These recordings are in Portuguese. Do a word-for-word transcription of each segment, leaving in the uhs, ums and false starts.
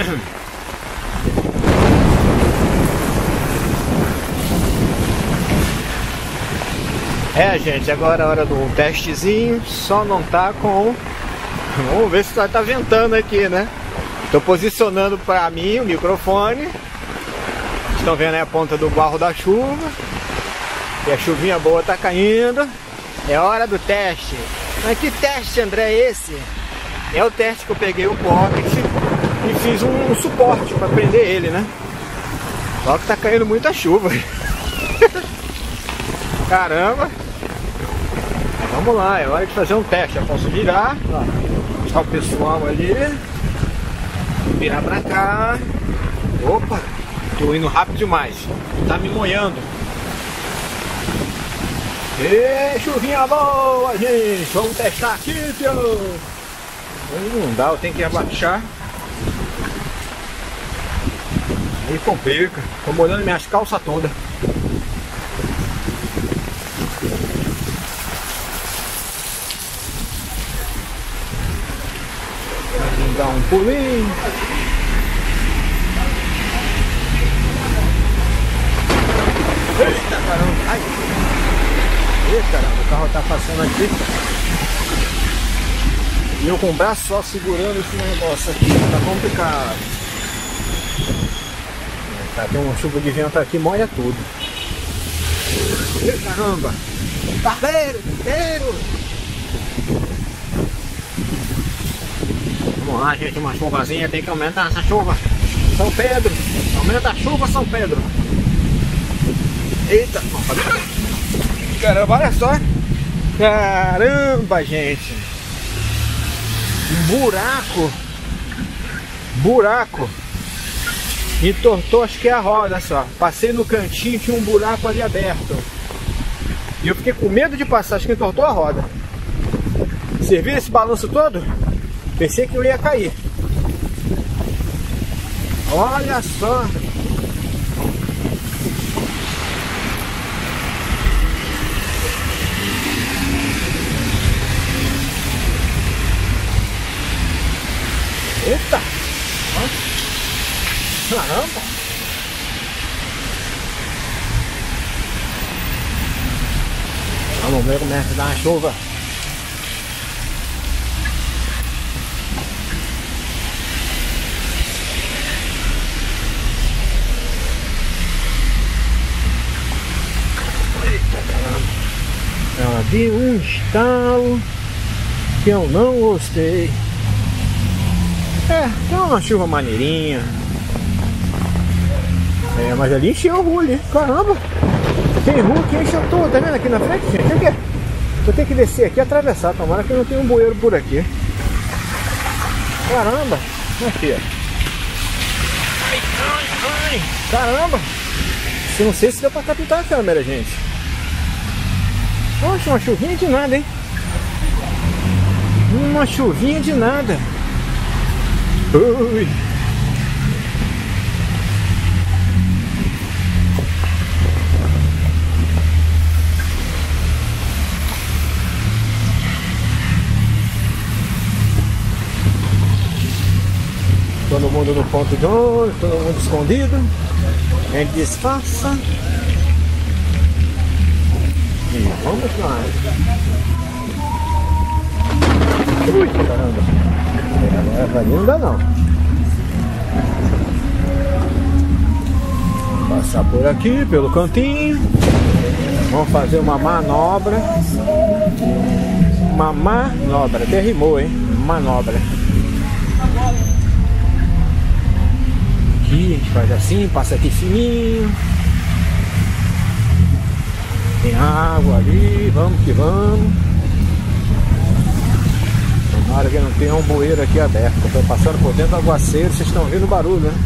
É, gente, agora é a hora do testezinho. Só não tá com... Vamos ver se tá, tá ventando aqui, né? Tô posicionando pra mim o microfone. Estão vendo aí a ponta do barro da chuva. E a chuvinha boa tá caindo. É hora do teste. Mas que teste, André, é esse? É o teste que eu peguei o pocket e fiz um, um suporte pra prender ele, né? Só que tá caindo muita chuva. Caramba. Vamos lá, é hora de fazer um teste. Eu posso virar. Está o pessoal ali. Virar pra cá. Opa, tô indo rápido demais. Tá me molhando. E chuvinha boa, gente. Vamos testar aqui, tio. Não dá, eu tenho que abaixar. Aí complica. Tô molhando minhas calças todas. Vamos dar um pulinho. Eita caramba. Ai. Eita caramba, o carro tá passando aqui. E eu com o braço só segurando esse negócio aqui. Tá complicado. Tá, tem uma chuva de vento aqui, molha tudo. Eita caramba. Barbeiro, barbeiro. Vamos lá, gente, uma chuvazinha, tem que aumentar essa chuva. São Pedro, aumenta a chuva, São Pedro. Eita, caramba, olha só. Caramba, gente. Um buraco. Buraco. Entortou, acho que é a roda só. Passei no cantinho, tinha um buraco ali aberto. E eu fiquei com medo de passar, acho que entortou a roda. Você viu esse balanço todo? Pensei que eu ia cair. Olha só. Eita. Caramba. Vamos ver como é que dá a chuva. Ela deu um estalo que eu não gostei. É, é uma chuva maneirinha. É, mas ali encheu a rua ali. Caramba! Tem rua que encheu toda, tá vendo aqui na frente, gente? O quê? Eu tenho que descer aqui e atravessar. Tomara que não tenha um bueiro por aqui. Caramba! Aqui, ó. Ai, ai, ai! Caramba! Eu não sei se deu pra captar a câmera, gente. Poxa, uma chuvinha de nada, hein? Uma chuvinha de nada. Ui. Todo mundo no ponto de ônibus, todo mundo escondido. A gente disfarça. E vamos lá. Ui, caramba. Agora ali não dá não. Passar por aqui, pelo cantinho. Vamos fazer uma manobra. Uma manobra. Até rimou, hein? Manobra. Aqui a gente faz assim, passa aqui fininho. Tem água ali, vamos que vamos. Tomara que não tenha um bueiro aqui aberto. Estou passando por dentro do aguaceiro, vocês estão ouvindo o barulho, né?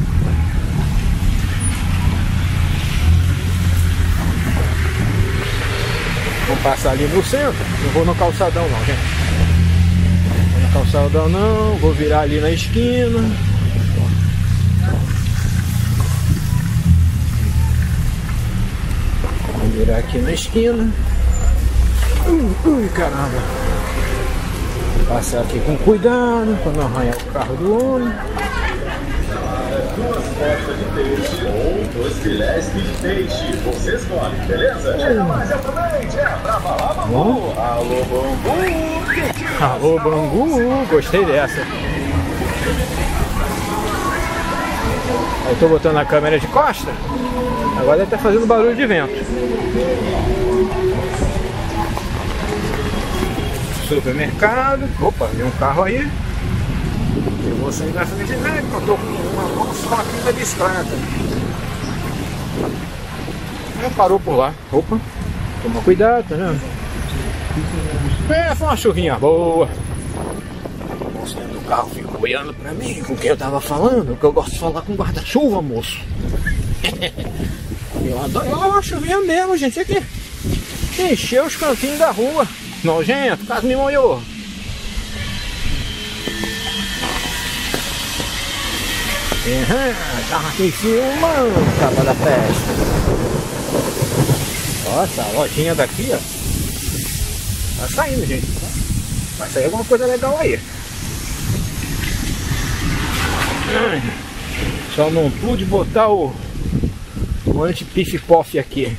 Vou passar ali no centro, não vou no calçadão não, gente. Não vou no calçadão não, vou virar ali na esquina. Vou virar aqui na esquina. Ui, ui, caramba. Vou passar aqui com cuidado para não arranhar o carro do homem. proposta de peixe ou dois filés de peixe. Você escolhe, beleza? Chega mais e aproveite. É pra falar, Bangu. Alô, Bangu. Alô, Bangu. Gostei dessa. Eu tô botando a câmera de costa. Agora ele tá fazendo barulho de vento. Supermercado. Opa, vi um carro aí. Eu vou sair da frente dele, porque eu tô com uma mão só aqui da bicicleta. Aí parou por lá. Opa, toma cuidado, né? É, foi uma chuvinha boa. O moço dentro do carro ficou olhando pra mim com quem eu tava falando, que eu gosto de falar com guarda-chuva, moço. Eu adoro uma chuvinha mesmo, gente. Aqui encheu os cantinhos da rua. Nojento, quase me molhou. Uhum, tava aqui filmando, capa da festa. Nossa, a lojinha daqui, ó. Tá saindo, gente. Vai sair alguma coisa legal aí. Só não pude botar o, o anti-pif-pof aqui.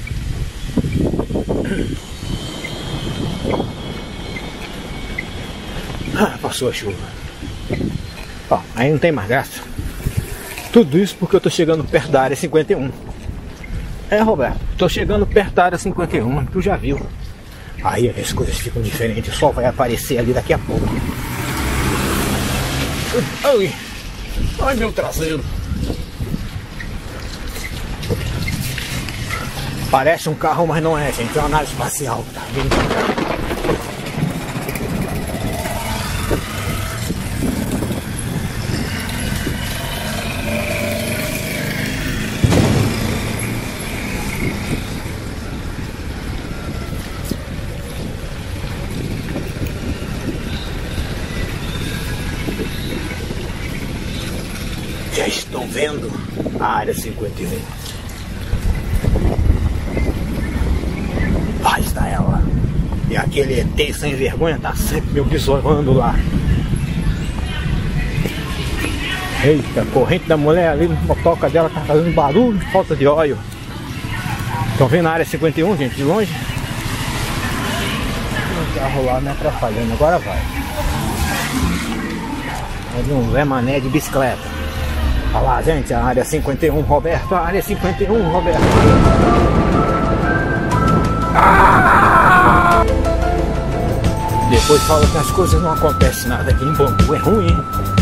Ah, passou a chuva. Ó, aí não tem mais graça. Tudo isso porque eu tô chegando perto da área cinquenta e um. É, Roberto, tô chegando perto da área cinquenta e um, tu já viu. Aí as coisas ficam diferentes, o sol vai aparecer ali daqui a pouco. Ai, ai meu traseiro. Parece um carro, mas não é, gente, é uma nave espacial, tá vindo pra cá. Já estão vendo a área cinquenta e um. Lá está ela. E aquele E T sem vergonha tá sempre me observando lá. Eita, a corrente da mulher ali, a motoca dela tá fazendo barulho, falta de óleo. Estão vendo a área cinquenta e um, gente, de longe? O carro lá me atrapalhando, agora vai. Ali um Zé Mané de bicicleta. Olha lá, gente, a área cinquenta e um, Roberto, a área cinquenta e um, Roberto. Ah! Depois fala que as coisas não acontecem nada aqui em Bangu, é ruim, hein?